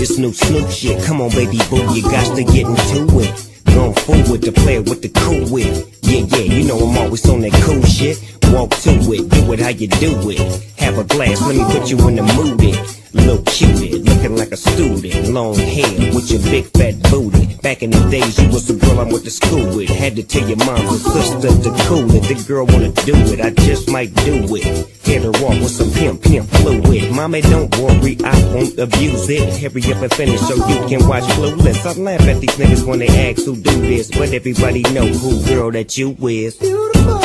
This new Snoop shit, come on baby boo, you got to get into it. Going forward to play with the cool wit. Yeah, you know I'm always on that cool shit. Walk to it, do it how you do it. Have a glass, let me put you in the mood. Little cutie, looking like a student. Long hair with your big fat booty. Back in the days you was the girl I went to school with. Had to tell your mom and sister to cool it. The girl wanna do it, I just might do it. Hit her off with some pimp fluid. Mommy don't worry, I won't abuse it. Hurry up and finish so you can watch Clueless. I laugh at these niggas when they ask who do this, but everybody know who girl that you is. Beautiful.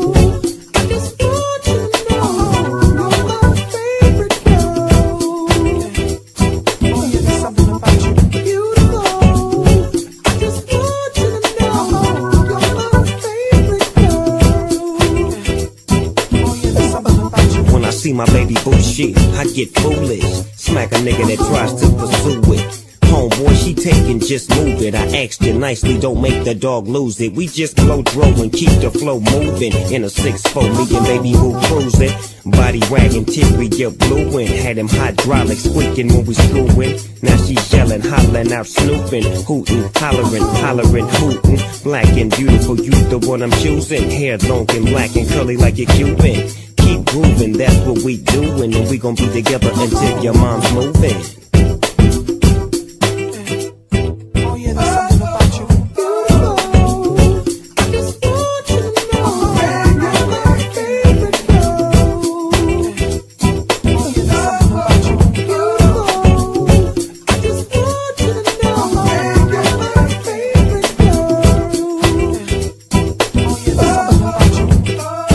See my baby boo shit, I get foolish. Smack a nigga that tries to pursue it. Homeboy, she taking, just move it. I asked you nicely, don't make the dog lose it. We just blow throw and keep the flow moving. In a 6'4", me and baby boo cruising. Body wagging, teary, you're blueing. Had them hydraulics squeaking when we screwing. Now she's yelling, hollering out, snooping, hooting, hollering, hooting. Black and beautiful, you the one I'm choosing. Hair long and black and curly like a Cuban. Keep grooving, that's what we doing, and we gon' be together until your mom's moving. Oh yeah, there's something about you. Beautiful. I just want you to know that you're my favorite girl. Oh yeah, there's something about you. Beautiful. I just want you to know that you're my favorite girl. Oh yeah, there's something about you.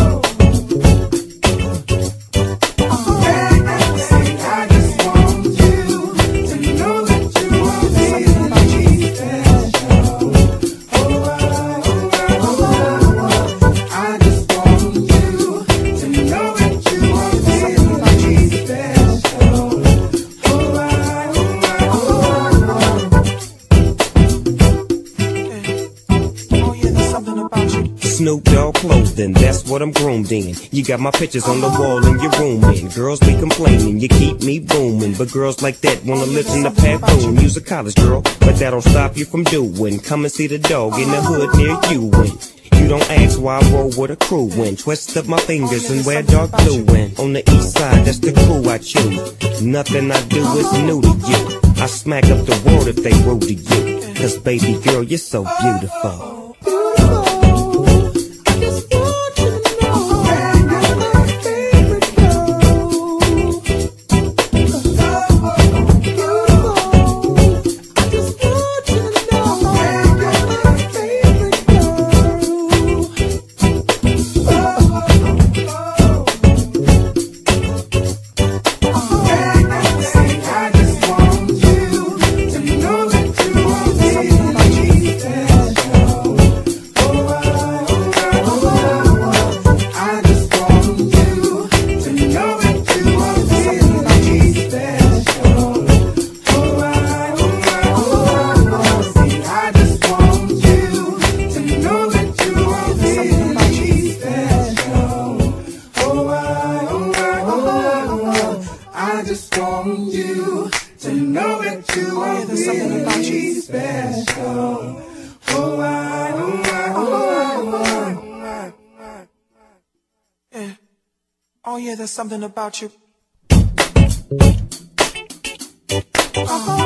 Snoop Dogg clothing, that's what I'm groomed in. You got my pictures on the wall in your room, and girls be complaining, you keep me booming. But girls like that wanna listen to Pat Boone. You's a college girl, but that don't stop you from doing. Come and see the dog in the hood near you. And you don't ask why I roll with a crew and twist up my fingers and wear dark blue. And on the east side, that's the crew I choose. Nothing I do is new to you. I smack up the world if they rude to you. Cause baby girl, you're so beautiful. I just want you to know that you are really special. Oh yeah, there's something about you.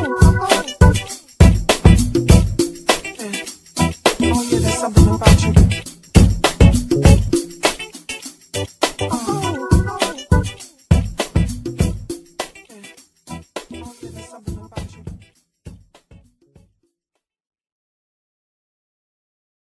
Oh yeah, there's something about you.